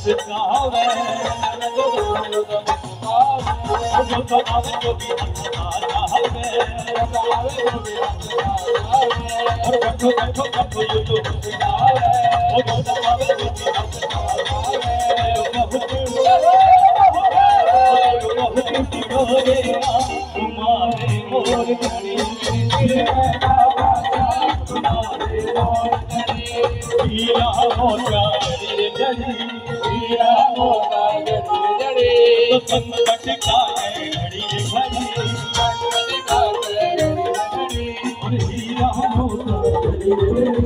मुस्कावे जो बनावे जो भी मुस्कावे और बैठो बैठो बैठो ये तो मुस्कावे वो जो बनावे जो भी मुस्कावे तुम्हारे मोर करी हीरा मोटा जड़ी हीरा मोटा जड़ी तो संकट का